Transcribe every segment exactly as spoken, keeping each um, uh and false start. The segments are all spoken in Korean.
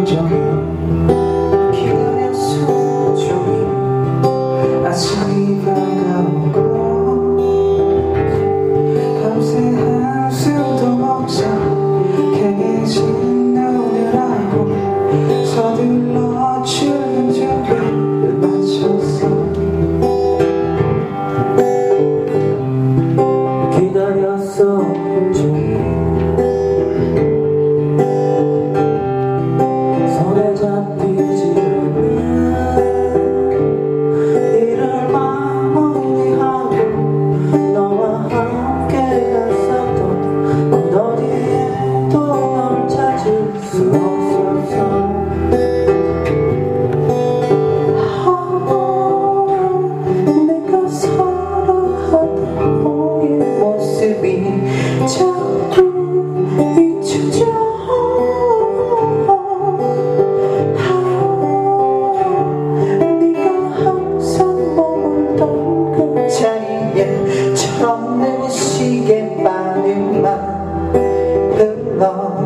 온종일 기다렸어 온종일 아침이 밝아오고 밤새 한숨도 먹자 갱해진 눈이라고 서둘러 출근 준비를 마쳤어. 기다렸어 온종일 손에 잡히지 않는 일을 마무리하고 너와 함께 갔었던 곳 어디에도 널 찾을 수 없었어. 내가 사랑하던 너의 모습이 자꾸 잊혀져. 네가 항상 머물던 그 자리에 철없는 시계바늘만 흘러.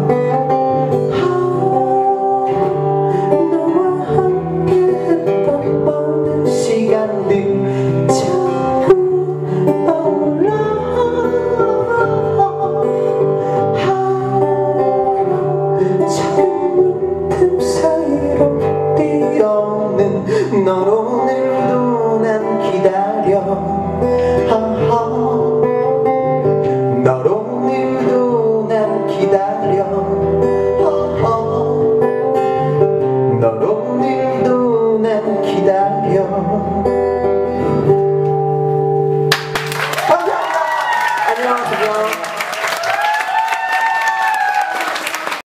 너와 함께 했던 모든 시간들 자꾸 떠올라. 작은 문틈 사이로 뛰어오는 널 오늘도 난 기다려.